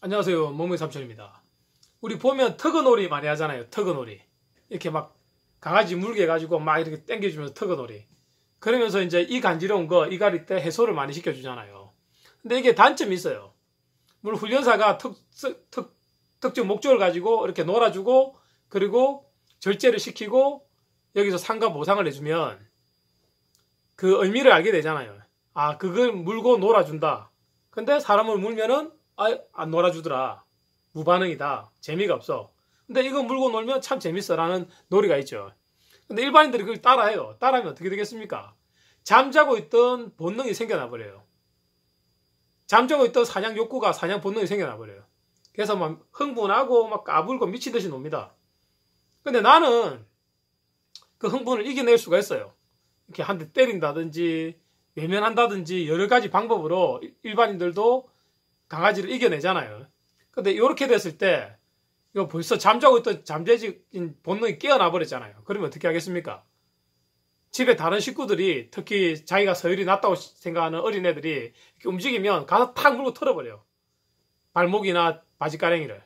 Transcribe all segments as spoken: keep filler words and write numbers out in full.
안녕하세요. 몽몽이 삼촌입니다. 우리 보면 터그놀이 많이 하잖아요. 터그놀이. 이렇게 막 강아지 물게 해가지고 막 이렇게 당겨주면서 터그놀이. 그러면서 이제 이 간지러운 거, 이갈이 때 해소를 많이 시켜주잖아요. 근데 이게 단점이 있어요. 물론 훈련사가 특, 특, 특정 목적을 가지고 이렇게 놀아주고, 그리고 절제를 시키고, 여기서 상과 보상을 해주면 그 의미를 알게 되잖아요. 아, 그걸 물고 놀아준다. 근데 사람을 물면은 아, 안 놀아주더라. 무반응이다. 재미가 없어. 근데 이거 물고 놀면 참 재밌어라는 놀이가 있죠. 근데 일반인들이 그걸 따라해요. 따라하면 어떻게 되겠습니까? 잠자고 있던 본능이 생겨나 버려요. 잠자고 있던 사냥 욕구가 사냥 본능이 생겨나 버려요. 그래서 막 흥분하고 막 까불고 미친 듯이 놉니다. 근데 나는 그 흥분을 이겨낼 수가 있어요. 이렇게 한 대 때린다든지 외면한다든지 여러 가지 방법으로 일반인들도 강아지를 이겨내잖아요. 근데 이렇게 됐을 때 이거 벌써 잠자고 있던 잠재적인 본능이 깨어나 버렸잖아요. 그러면 어떻게 하겠습니까? 집에 다른 식구들이, 특히 자기가 서열이 낮다고 생각하는 어린애들이 이렇게 움직이면 가서 탁 물고 털어버려요. 발목이나 바지가랭이를.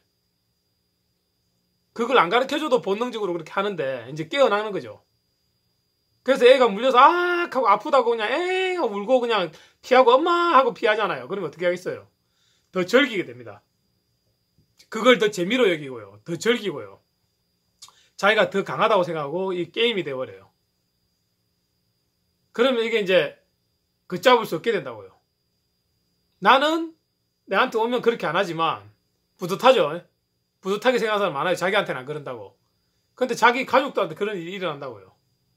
그걸 안 가르쳐줘도 본능적으로 그렇게 하는데 이제 깨어나는 거죠. 그래서 애가 물려서 아 하고 아프다고 그냥 에이 하고 울고 그냥 피하고 엄마 하고 피하잖아요. 그러면 어떻게 하겠어요? 더 즐기게 됩니다. 그걸 더 재미로 여기고요. 더 즐기고요. 자기가 더 강하다고 생각하고 이 게임이 돼버려요. 그러면 이게 이제 걷잡을 수 없게 된다고요. 나는 내한테 오면 그렇게 안 하지만 뿌듯하죠. 뿌듯하게 생각하는 사람 많아요. 자기한테는 안 그런다고. 근데 자기 가족들한테 그런 일이 일어난다고요.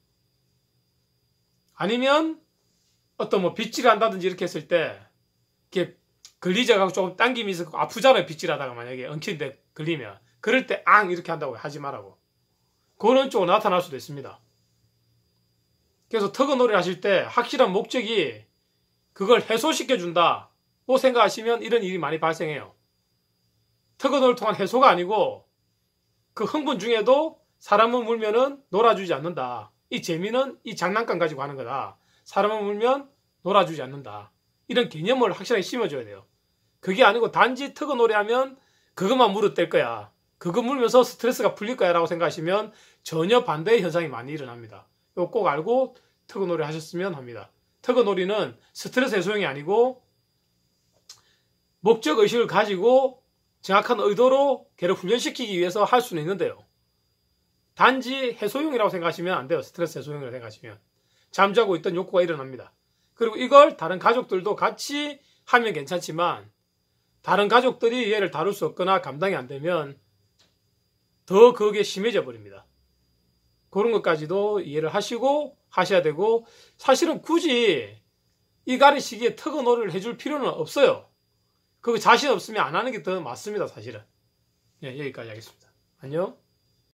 아니면 어떤 뭐 빗질 한다든지 이렇게 했을 때 이렇게 걸리자가 조금 당김이 있고 아프잖아요. 빗질하다가 만약에 엉킨데 걸리면 그럴 때 앙 이렇게 한다고요. 하지 말라고. 그런 쪽으로 나타날 수도 있습니다. 그래서 터그놀이 하실 때 확실한 목적이 그걸 해소시켜준다고 생각하시면 이런 일이 많이 발생해요. 터그놀이를 통한 해소가 아니고 그 흥분 중에도 사람을 물면은 놀아주지 않는다. 이 재미는 이 장난감 가지고 하는 거다. 사람을 물면 놀아주지 않는다. 이런 개념을 확실하게 심어줘야 돼요. 그게 아니고 단지 터그놀이 하면 그것만 물어댈 거야. 그거 물면서 스트레스가 풀릴 거야 라고 생각하시면 전혀 반대의 현상이 많이 일어납니다. 이거 꼭 알고 터그놀이 하셨으면 합니다. 터그놀이는 스트레스 해소용이 아니고 목적의식을 가지고 정확한 의도로 개를 훈련시키기 위해서 할 수는 있는데요. 단지 해소용이라고 생각하시면 안 돼요. 스트레스 해소용이라고 생각하시면. 잠자고 있던 욕구가 일어납니다. 그리고 이걸 다른 가족들도 같이 하면 괜찮지만 다른 가족들이 얘를 다룰 수 없거나 감당이 안 되면 더 그게 심해져 버립니다. 그런 것까지도 이해를 하시고 하셔야 되고 사실은 굳이 이갈이 시기에 터그놀이를 해줄 필요는 없어요. 그거 자신 없으면 안 하는 게 더 맞습니다. 사실은. 예, 여기까지 하겠습니다. 안녕.